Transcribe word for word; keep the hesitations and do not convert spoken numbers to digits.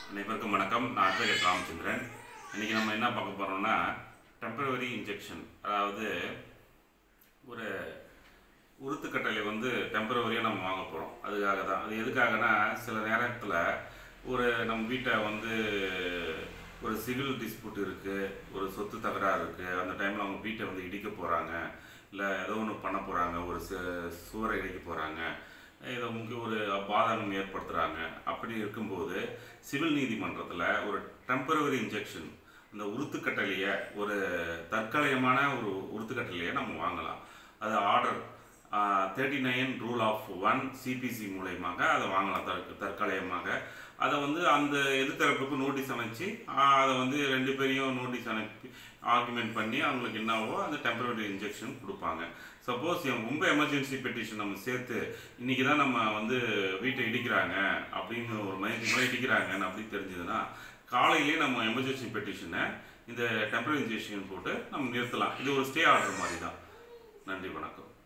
அனைவருக்கும் வணக்கம். நான் அட்வொகேட் ராமச்சந்திரன். இன்றைக்கி நம்ம என்ன பார்க்க போகிறோம்னா, டெம்பரவரி இன்ஜெக்ஷன், அதாவது ஒரு உறுத்துக்கட்டளை வந்து டெம்பரவரியாக நம்ம வாங்க போகிறோம். அதுக்காக தான். அது எதுக்காகனா, சில நேரத்தில் ஒரு நம்ம வீட்டை வந்து ஒரு சிவில் டிஸ்பியூட் இருக்குது, ஒரு சொத்து தகராறு இருக்குது. அந்த டைமில் அவங்க வீட்டை வந்து இடிக்க போகிறாங்க, இல்லை ஏதோ ஒன்று பண்ண போகிறாங்க, ஒரு சுவரை இடிக்க போகிறாங்க, இதை முக்கிய ஒரு பாதகம் ஏற்படுத்துகிறாங்க. அப்படி இருக்கும்போது சிவில் நீதிமன்றத்தில் ஒரு டெம்பரவரி இன்ஜெக்ஷன், இந்த உறுத்துக்கட்டளையை, ஒரு தற்காலிகமான ஒரு உறுத்துக்கட்டளையை நம்ம வாங்கலாம். அது order thirty nine rule of one CPC மூலயமாக அதை வாங்கலாம். தற்கு தற்காலிகமாக அதை வந்து அந்த எதிர்த்தரப்புக்கு நோட்டீஸ் அமைச்சு அதை வந்து ரெண்டு பேரையும் நோட்டீஸ் அனுப்பி ஆர்குமெண்ட் பண்ணி அவங்களுக்கு என்னவோ அந்த டெம்பரவரி இன்ஜெக்ஷன் கொடுப்பாங்க. சப்போஸ் ரொம்ப எமர்ஜென்சி பெட்டிஷன் நம்ம சேர்த்து இன்றைக்கி தான் நம்ம வந்து வீட்டை இடிக்கிறாங்க அப்படின்னு ஒரு மைக்கு முறை இடிக்கிறாங்கன்னு அப்படி தெரிஞ்சதுன்னா, காலையிலேயே நம்ம எமர்ஜென்சி பெட்டிஷனை இந்த டெம்பரவரி இன்ஜெக்ஷன் போட்டு நம்ம நிறுத்தலாம். இது ஒரு ஸ்டே ஆர்டர் மாதிரி தான். நன்றி, வணக்கம்.